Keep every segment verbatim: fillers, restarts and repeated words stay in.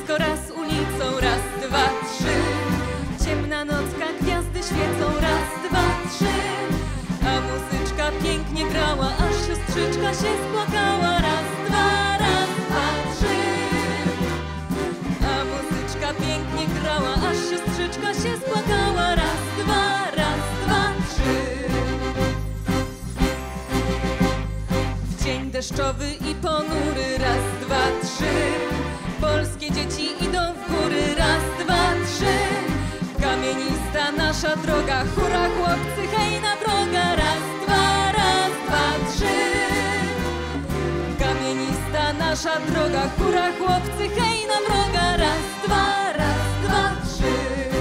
wojsko, raz ulicą, raz, dwa, trzy. Ciemna nocka, gwiazdy świecą, raz, dwa, trzy. A muzyczka pięknie grała, aż siostrzyczka się spłakała, raz, dwa, raz, dwa, trzy. A muzyczka pięknie grała, aż siostrzyczka się spłakała, raz, dwa, raz, dwa, trzy. W dzień deszczowy i ponury, raz, dwa, trzy. Polskie dzieci idą w góry, raz, dwa, trzy. Kamienista nasza droga, hurra chłopcy, hej na wroga, raz, dwa, raz, dwa, trzy. Kamienista nasza droga, hurra chłopcy, hej na wroga, raz, dwa, raz, dwa, trzy.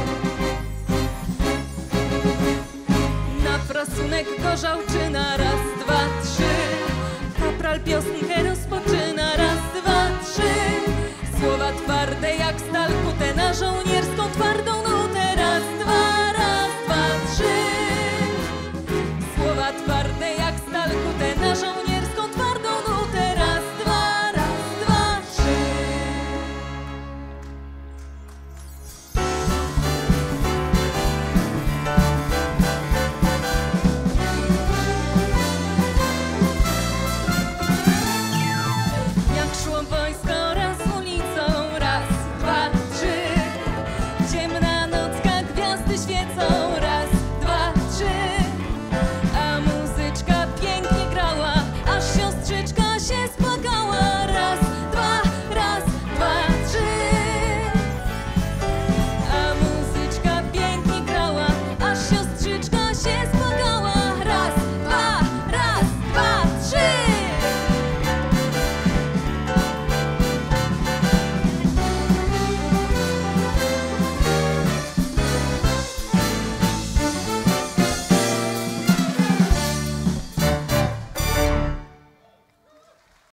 Na frasunek gorzałczyna, raz, dwa, trzy. Kapral piosenkę rozpoczyna, raz, dwa, trzy. Słowa twarde jak stal kute na żołnierską twardą nutę, raz, dwa, raz, dwa, trzy. Słowa twarde jak stal kute na żołnierską twardą nutę, raz, dwa, raz, dwa, trzy. Jak szło wojsko, raz ulicą, raz, dwa, trzy. Ciemna nocka, gwiazdy świecą, raz, dwa, trzy. A muzyczka pięknie grała, aż siostrzyczka się spłakała, raz, dwa, raz, dwa, trzy. A muzyczka pięknie grała, aż siostrzyczka się spłakała.